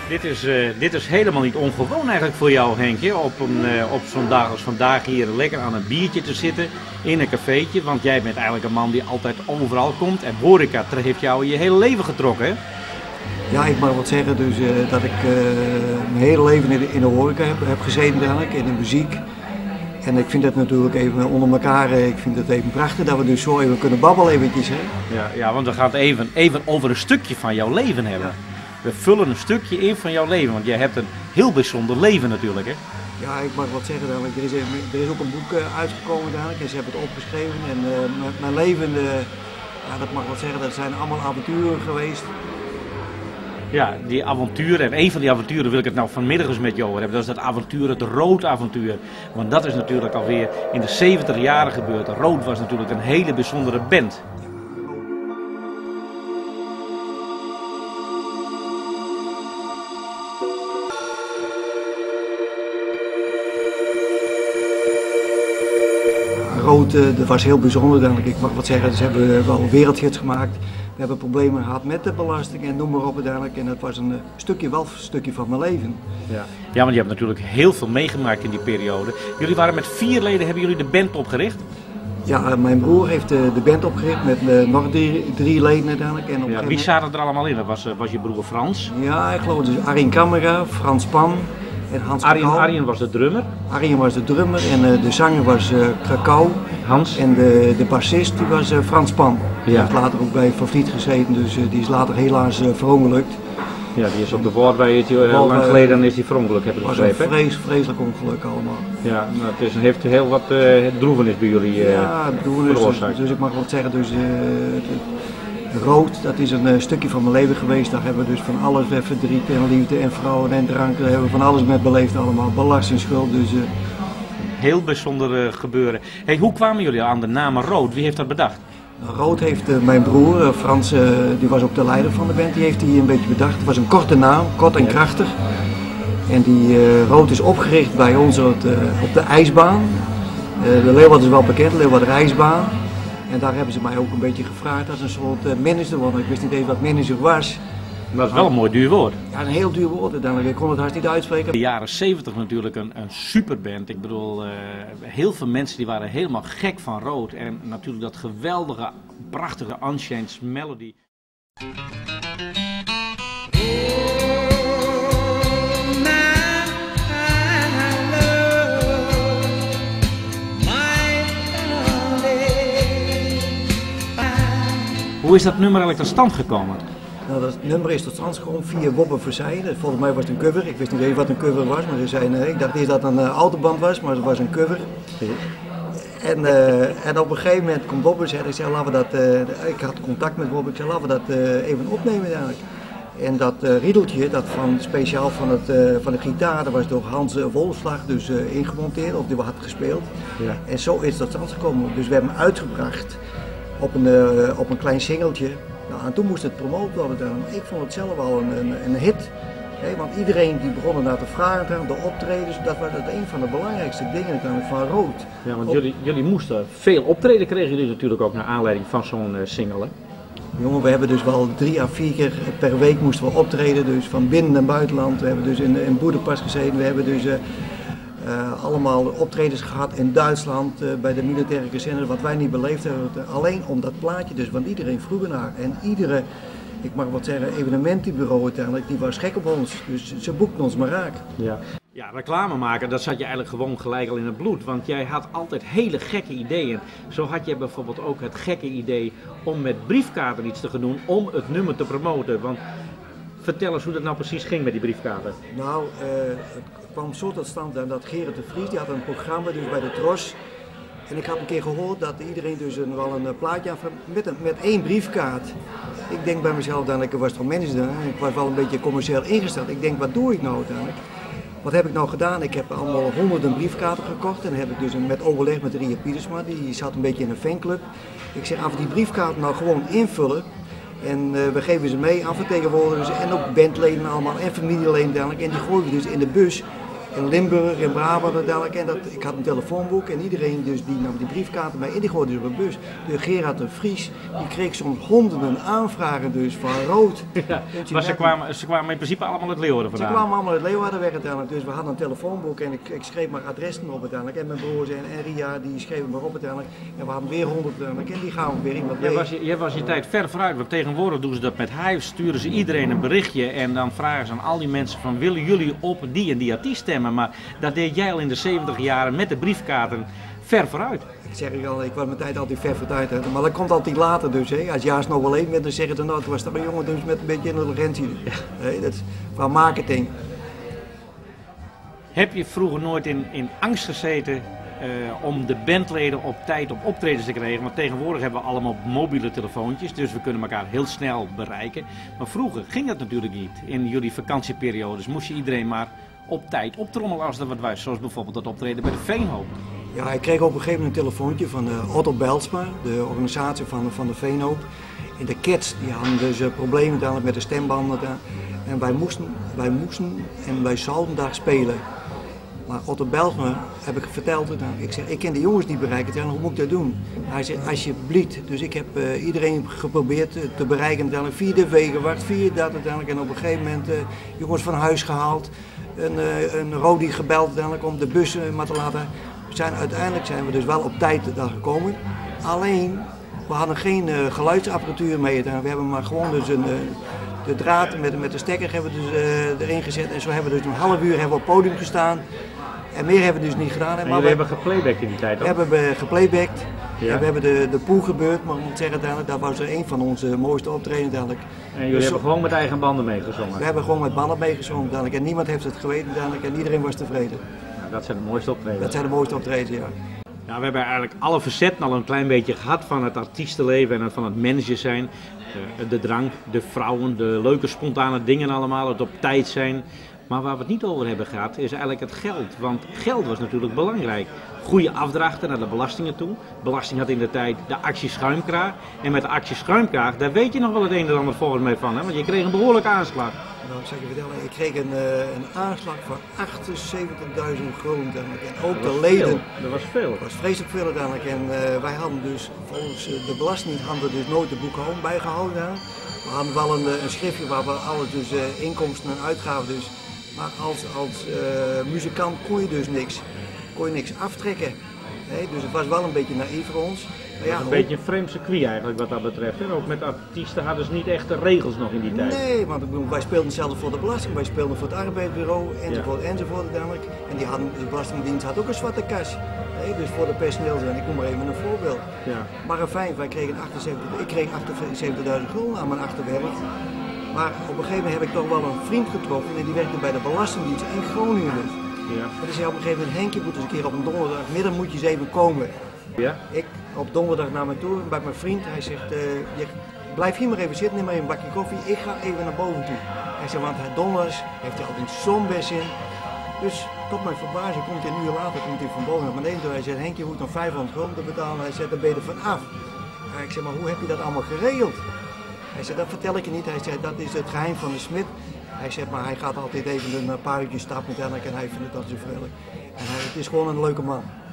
Dit is helemaal niet ongewoon eigenlijk voor jou, Henkje, op zo'n dag als vandaag hier lekker aan een biertje te zitten in een cafeetje. Want jij bent eigenlijk een man die altijd overal komt en horeca heeft jou je hele leven getrokken, hè? Ja, ik mag wat zeggen dus, dat ik mijn hele leven in de horeca heb gezeten eigenlijk, in de muziek. En ik vind het natuurlijk even onder elkaar, ik vind het even prachtig dat we dus zo even kunnen babbelen eventjes. Hè? Ja, want we gaan het even over een stukje van jouw leven hebben. Ja. We vullen een stukje in van jouw leven, want jij hebt een heel bijzonder leven natuurlijk, hè? Ja, ik mag wat zeggen dadelijk. Er is ook een boek uitgekomen dadelijk en ze hebben het opgeschreven. En mijn leven, ja, dat mag wat zeggen, dat zijn allemaal avonturen geweest. Ja, die avonturen, en een van die avonturen wil ik het nou vanmiddag eens met jou over hebben. Dat is dat avontuur, het Rood-avontuur. Want dat is natuurlijk alweer in de 70 jaren gebeurd. Rood was natuurlijk een hele bijzondere band. Rood, dat was heel bijzonder eigenlijk. Ik mag wat zeggen, ze hebben wel wereldhits gemaakt. We hebben problemen gehad met de belasting en noem maar op uiteindelijk. En dat was een stukje van mijn leven. Ja, want je hebt natuurlijk heel veel meegemaakt in die periode. Jullie waren met 4 leden, hebben jullie de band opgericht? Ja, mijn broer heeft de band opgericht met nog 3 leden uiteindelijk. En ja, wie zaten er allemaal in? Dat was je broer Frans? Ja, ik geloof dus Arjen Kammerga, Frans Pan en Hans Krakau. Arjen was de drummer? Arjen was de drummer en de zanger was Krakau. Hans? En de bassist die was Frans Pan. Die heeft later ook bij Van Vliet gezeten, dus die is later helaas verongelukt. Ja, die is op de Waardweg heel lang geleden is die verongelukt, heb ik begrepen. Het was een vreselijk ongeluk allemaal. Ja, nou, het heeft heel wat droevenis bij jullie veroorzaakt. Dus ik mag wat zeggen, dus Rood, dat is een stukje van mijn leven geweest. Daar hebben we dus van alles, verdriet en liefde en vrouwen en drank, daar hebben we van alles met beleefd allemaal. Belastingsschuld, dus... Heel bijzonder gebeuren. Hey, hoe kwamen jullie aan de naam Rood? Wie heeft dat bedacht? Rood heeft mijn broer, Frans, die was ook de leider van de band, die heeft hij een beetje bedacht. Het was een korte naam, kort en krachtig. En die Rood is opgericht bij ons op de ijsbaan. De Leeuwarden is wel bekend, de Leeuwarden ijsbaan. En daar hebben ze mij ook een beetje gevraagd als een soort manager, want ik wist niet eens wat manager was. Maar dat is wel een mooi duur woord. Ja, een heel duur woord. Ik kon het haast niet uitspreken. De jaren 70 natuurlijk een superband. Ik bedoel, heel veel mensen die waren helemaal gek van Rood. En natuurlijk dat geweldige, prachtige Unchanged Melody. Hoe is dat nummer eigenlijk tot stand gekomen? Nou, dat nummer is tot stand gekomen via Wobbe Verzeiden. Volgens mij was het een cover. Ik wist niet eens wat een cover was, maar ze zeiden, ik dacht eerst dat het een autoband was, maar het was een cover. Ja. En op een gegeven moment komt Wobbe en zei, laten we dat, ik had contact met Wobbe, ik zei, laten we dat even opnemen eigenlijk. En dat riedeltje, dat speciaal van de gitaar, dat was door Hans Wolfslag dus ingemonteerd, of die we had gespeeld. Ja. En zo is dat tot stand gekomen. Dus we hebben hem uitgebracht op een klein singeltje. Nou, en toen moest het promoot worden. Ik vond het zelf wel een hit. Hè, want iedereen die begon ernaar te vragen, de optredens, dat was een van de belangrijkste dingen van Rood. Ja, want jullie moesten veel optreden, kregen jullie natuurlijk ook naar aanleiding van zo'n single, hè? Jongen, we hebben dus wel 3 à 4 keer per week moesten we optreden, dus van binnen- en buitenland. We hebben dus in Boedapest gezeten, we hebben dus allemaal optredens gehad in Duitsland, bij de militaire kazerne, wat wij niet beleefd hebben. Alleen om dat plaatje dus, want iedereen vroeg ernaar. En iedere, ik mag wat zeggen, evenementenbureau uiteindelijk, die was gek op ons. Dus ze boekten ons maar raak. Ja, reclame maken, dat zat je eigenlijk gewoon gelijk al in het bloed. Want jij had altijd hele gekke ideeën. Zo had je bijvoorbeeld ook het gekke idee om met briefkaarten iets te gaan doen om het nummer te promoten. Want vertel eens hoe dat nou precies ging met die briefkaarten. Nou, het kwam zo tot stand dat Gerard de Vries, die had een programma dus bij de Tros. En ik had een keer gehoord dat iedereen dus wel een plaatje aan met 1 briefkaart. Ik denk bij mezelf, ik was toch manager, ik was wel een beetje commercieel ingesteld. Ik denk, wat doe ik nou uiteindelijk? Wat heb ik nou gedaan? Ik heb allemaal honderden briefkaarten gekocht en heb ik dus met overleg met Ria Pietersma, die zat een beetje in een fanclub. Ik zeg, als we die briefkaarten nou gewoon invullen en we geven ze mee aan vertegenwoordigers en ook bandleden allemaal en familieleden dadelijk en die gooien we dus in de bus in Limburg, in Brabant uiteindelijk. En ik had een telefoonboek en iedereen dus die nam die briefkaarten mee en die gooide dus op de bus. De Gerard de Vries, die kreeg soms honderden aanvragen dus van rood. Ja, maar ze kwamen in principe allemaal uit Leeuwarden vandaan. Ze kwamen allemaal uit Leeuwardenweg uiteindelijk. Dus we hadden een telefoonboek en ik schreef maar adressen op uiteindelijk. En mijn broers en Ria die schreven maar op uiteindelijk. En we hadden weer 100 uiteindelijk en die gaan we weer iemand mee. Jij was je tijd ver vooruit, want tegenwoordig doen ze dat met Hive, sturen ze iedereen een berichtje en dan vragen ze aan al die mensen van willen jullie op die en die artiest stemmen. Maar dat deed jij al in de 70 jaren met de briefkaarten ver vooruit. Ik zeg al, ik was mijn tijd altijd ver vooruit. Hè. Maar dat komt altijd later dus. Hè. Als Jaars nog wel één bent, dan zeggen ze nou, het was toch een jongen dus met een beetje intelligentie. Ja. Hè, dat is van marketing. Heb je vroeger nooit in angst gezeten om de bandleden op tijd op optredens te krijgen? Want tegenwoordig hebben we allemaal mobiele telefoontjes, dus we kunnen elkaar heel snel bereiken. Maar vroeger ging dat natuurlijk niet. In jullie vakantieperiodes moest je iedereen maar op tijd optrommelen als er wat was. Zoals bijvoorbeeld dat optreden bij de Veenhoop. Ja, ik kreeg op een gegeven moment een telefoontje van Otto Bijlsma, de organisatie van de Veenhoop. En de Cats die hadden dus problemen met de stembanden. En wij moesten en wij zouden daar spelen. Maar Otto Bijlsma heb ik verteld, ik zeg, ik ken de jongens niet bereiken, hoe moet ik dat doen? Hij zegt, alsjeblieft. Dus ik heb iedereen geprobeerd te bereiken, via de Wegenwacht, via dat uiteindelijk. En op een gegeven moment jongens van huis gehaald, een Rodi gebeld om de bussen maar te laten. Uiteindelijk zijn we dus wel op tijd daar gekomen. Alleen, we hadden geen geluidsapparatuur mee. We hebben maar gewoon dus de draad met de stekker hebben we dus, erin gezet. En zo hebben we dus een half uur hebben we op het podium gestaan. En meer hebben we dus niet gedaan. En jullie hebben geplaybacked in die tijd ook? We hebben geplaybacked. Ja. En we hebben de pool gebeurd, maar ik moet zeggen, dat was er een van onze mooiste optredens. En jullie hebben gewoon met eigen banden meegezongen? We hebben gewoon met banden meegezongen. En niemand heeft het geweten en iedereen was tevreden. Nou, dat zijn de mooiste optredens? Dat zijn de mooiste optredens, ja. Ja, we hebben eigenlijk alle facetten al een klein beetje gehad van het artiestenleven en van het manager zijn. De drank, de vrouwen, de leuke spontane dingen allemaal, het op tijd zijn. Maar waar we het niet over hebben gehad is eigenlijk het geld. Want geld was natuurlijk belangrijk. Goede afdrachten naar de belastingen toe. Belasting had in de tijd de actie Schuimkraag. En met de actie Schuimkraag, daar weet je nog wel het een en ander volgens mij van. Hè? Want je kreeg een behoorlijke aanslag. Nou, ik zal je vertellen, ik kreeg een aanslag van 78.000 gulden. En ook de leden. Dat was veel. Dat was vreselijk veel uiteindelijk. En wij hadden dus volgens de belasting hadden we dus nooit de boekhouding bijgehouden. Hè? We hadden wel een schriftje waar we alles dus inkomsten en uitgaven dus. Maar als muzikant kon je dus niks aftrekken. Nee, dus het was wel een beetje naïef voor ons. Maar ja, een beetje een vreemd circuit eigenlijk wat dat betreft. En ook met artiesten hadden ze niet echt de regels nog in die tijd. Nee, want wij speelden zelf voor de belasting, wij speelden voor het arbeidsbureau enzovoort uiteindelijk. En de Belastingdienst had ook een zwarte kas. Nee, dus voor de personeel zijn. Ik noem maar even een voorbeeld. Ja. Maar fijn, ik kreeg 78.000 gulden aan mijn achterwerk. Maar op een gegeven moment heb ik toch wel een vriend getroffen en die werkte bij de Belastingdienst in Groningen dus. Ja. En die zei op een gegeven moment, Henkje, moet eens een keer op een donderdagmiddag moet je eens even komen. Ja? Ik op donderdag naar me toe, bij mijn vriend, hij zegt, blijf hier maar even zitten, neem maar even een bakje koffie, ik ga even naar boven toe. Hij zegt, want donderdags heeft hij altijd zo'n best in. Dus tot mijn verbazing komt hij een uur later van boven naar beneden toe. Hij zegt, Henkje, je hoeft nog 500 gulden te betalen. Hij zegt, daar ben je er van af. En ik zeg, maar hoe heb je dat allemaal geregeld? Hij zei, dat vertel ik je niet. Hij zei, dat is het geheim van de smid. Hij zegt, maar hij gaat altijd even een paar uurtjes stappen en hij vindt het altijd zo vreselijk. En het is gewoon een leuke man.